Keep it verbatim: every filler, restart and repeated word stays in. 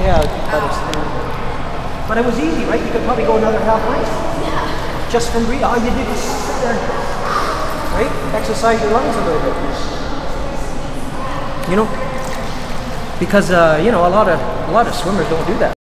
Yeah, but it's, but it was easy, right? You could probably go another half length. Yeah. Just from breathing. All you did was sit there, right? Exercise your lungs a little bit. You know, because uh, you know, a lot of a lot of swimmers don't do that.